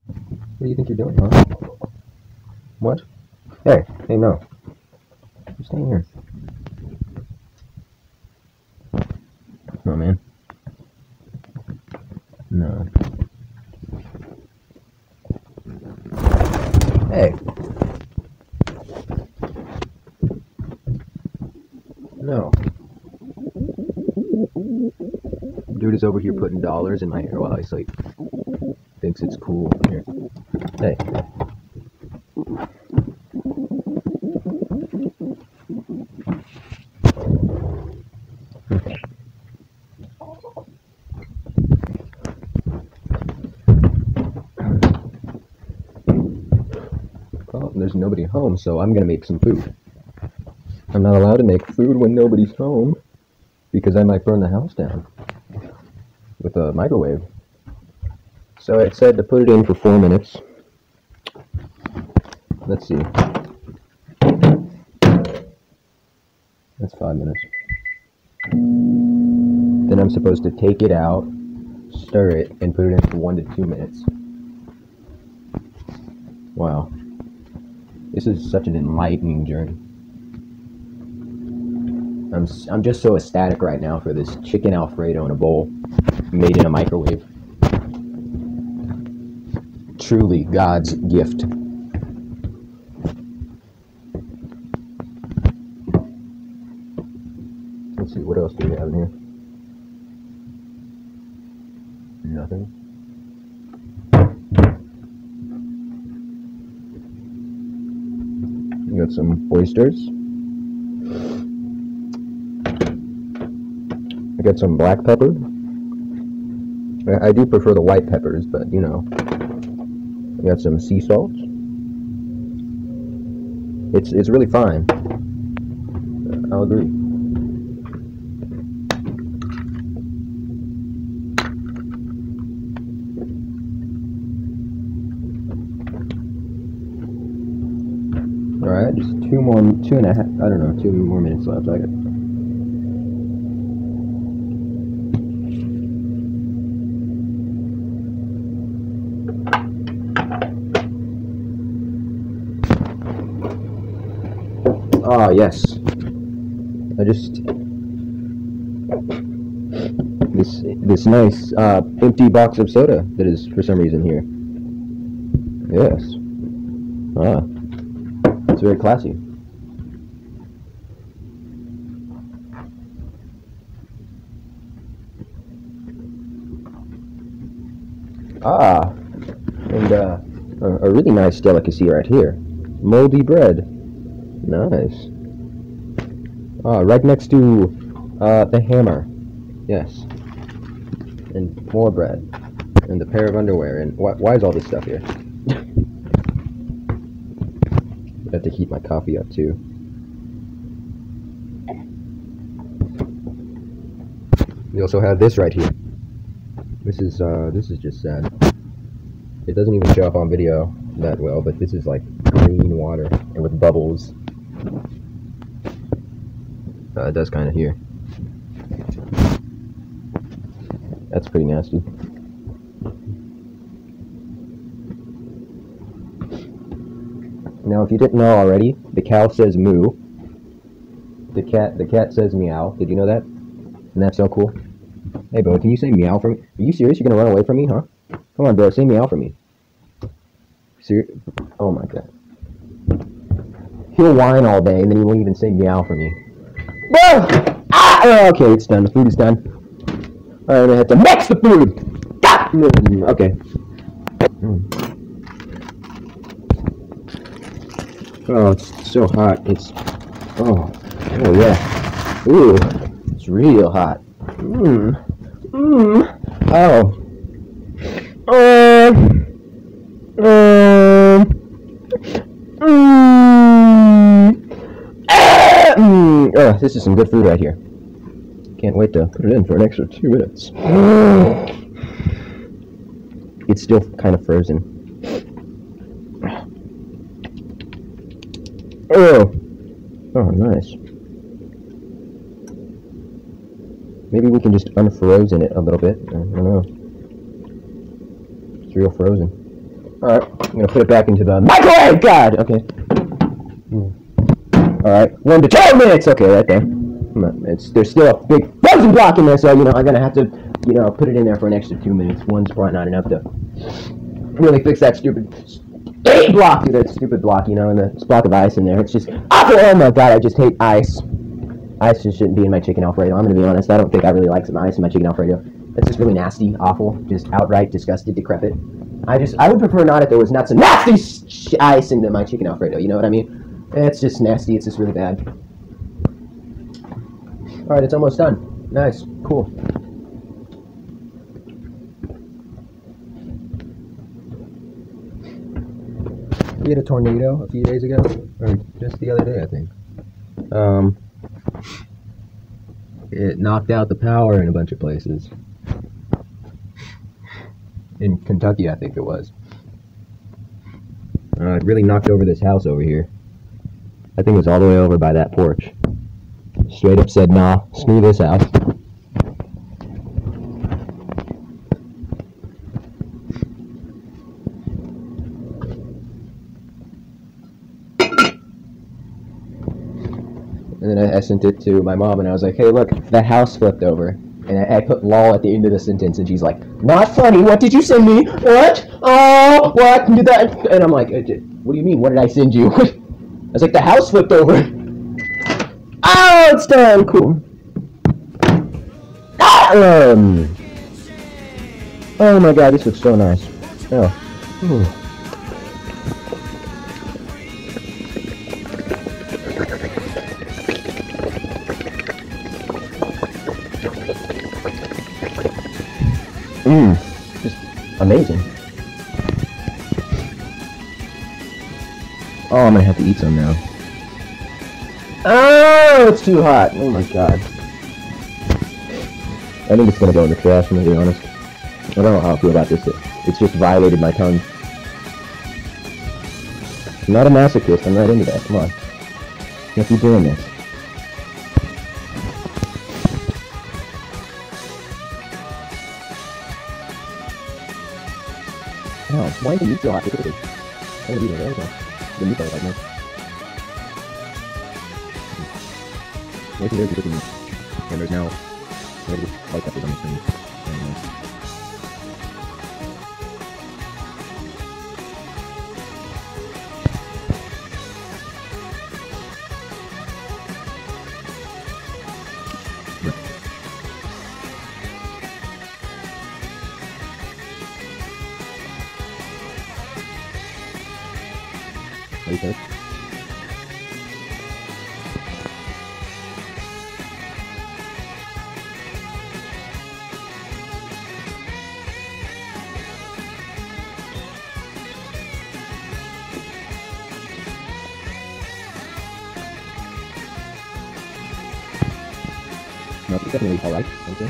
What do you think you're doing, huh? What? Hey, no. You're staying here. Oh, man. No. Hey. No. Dude is over here putting dollars in my hair while I sleep. Thinks it's cool. Here. Hey. Well, there's nobody home, so I'm gonna make some food. I'm not allowed to make food when nobody's home, because I might burn the house down with a microwave. So it said to put it in for 4 minutes. Let's see. That's 5 minutes. Then I'm supposed to take it out, stir it, and put it in for 1 to 2 minutes. Wow. This is such an enlightening journey. I'm just so ecstatic right now for this chicken Alfredo in a bowl, made in a microwave. Truly God's gift. Let's see, what else do we have in here? Nothing. We got some oysters. I got some black pepper. I do prefer the white peppers, but you know. We got some sea salt. It's really fine. I'll agree. Alright, just 2 and a half, I don't know, 2 more minutes left. I got. Ah, yes. This nice empty box of soda that is for some reason here. Yes. Ah. It's very classy. Ah, and a really nice delicacy right here. Moldy bread. Nice. Ah, right next to the hammer. Yes. And more bread. And the pair of underwear. And why is all this stuff here? I have to heat my coffee up too. We also have this right here. This is just sad. It doesn't even show up on video that well, but this is like green water and with bubbles. It does kind of here. That's pretty nasty. Now, if you didn't know already, the cow says moo. The cat says meow. Did you know that? Isn't that so cool? Hey, Bo, can you say meow for me? Are you serious? You're gonna run away from me, huh? Come on, Bo, say meow for me. Oh my god. He'll whine all day, and then he won't even say meow for me. Ah! Okay, it's done. The food is done. Alright, I have to mix the food! Okay. Oh, it's so hot. Oh yeah. Ooh, it's real hot. Oh. This is some good food right here. Can't wait to put it in for an extra 2 minutes. It's still kind of frozen. Oh, nice. Maybe we can just unfrozen it a little bit. I don't know. It's real frozen. Alright, I'm gonna put it back into the microwave! God! Okay. Alright, 1 to 12 minutes! Okay, right there. There's still a big frozen block in there, so, you know, I'm gonna have to, you know, put it in there for an extra 2 minutes. One's probably not enough to really fix that stupid block, that stupid block, you know, and the block of ice in there. It's just awful! Oh my god, I just hate ice. Ice just shouldn't be in my chicken Alfredo. I'm gonna be honest, I don't think I really like some ice in my chicken Alfredo. It's just really nasty, awful, just outright disgusted, decrepit. I would prefer not if there was not some nasty ice into my chicken Alfredo, you know what I mean? It's just nasty, it's just really bad. Alright, it's almost done. Nice, cool. We had a tornado a few days ago, or just the other day, I think. It knocked out the power in a bunch of places. In Kentucky, I think it was. It really knocked over this house over here. I think it was all the way over by that porch. Straight up said, nah, screw this house. And then I sent it to my mom, and I was like, hey, look, that house flipped over. And I put lol at the end of the sentence, and she's like, not funny, what did you send me? What? Oh, what? Did that? And I'm like, what do you mean, what did I send you? I was like, the house flipped over. Oh, it's done, cool. Oh my god, this looks so nice. Oh. Ooh. Just amazing. Oh, I'm gonna have to eat some now. Oh, it's too hot. Oh my god. I think it's gonna go in the trash, I'm gonna be honest. I don't know how I feel about this. It's just violated my tongue. I'm not a masochist, I'm not into that. Come on. Can't be doing this. Oh, why is the meat so hot? Look at this. I'm gonna eat it right now. The meat like this. Wait till there's the cooking meat. And there's now white peppers on the screen. Okay. No, it's definitely alright, okay.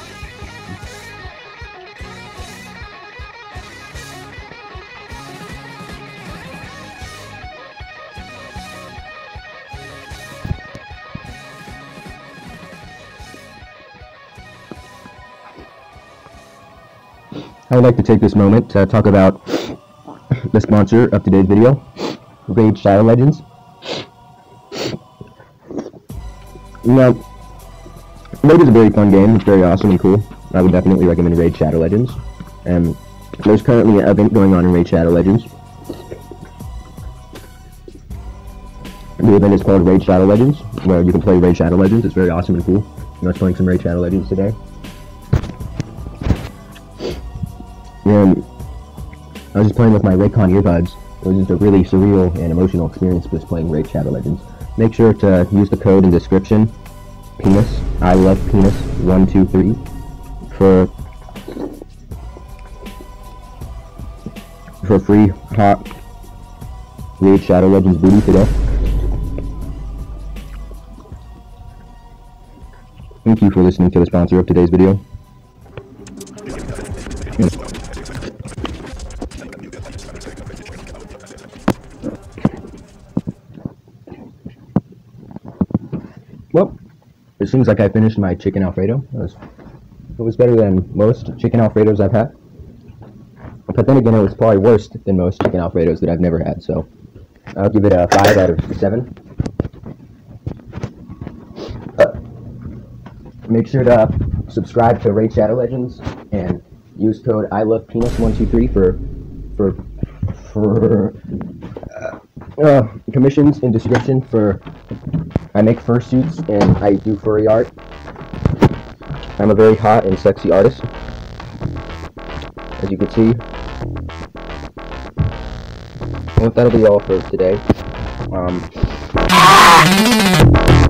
I would like to take this moment to talk about the sponsor of today's video, Raid Shadow Legends. Now, Raid is a very fun game. It's very awesome and cool. I would definitely recommend Raid Shadow Legends. And there's currently an event going on in Raid Shadow Legends. The event is called Raid Shadow Legends, where you can play Raid Shadow Legends. It's very awesome and cool. I was playing some Raid Shadow Legends today. And I was just playing with my Raycon earbuds. It was just a really surreal and emotional experience just playing Raid Shadow Legends. Make sure to use the code in the description, penis, I love penis 123 for free hot Raid Shadow Legends booty today. Thank you for listening to the sponsor of today's video. Well, it seems like I finished my chicken Alfredo. It was better than most chicken Alfredos I've had. But then again, it was probably worse than most chicken Alfredos that I've never had, so I'll give it a 5 out of 7. Make sure to subscribe to Raid Shadow Legends and use code ILovePenis123 for commissions in description. For I make fursuits and I do furry art. I'm a very hot and sexy artist, as you can see. Well, that'll be all for today.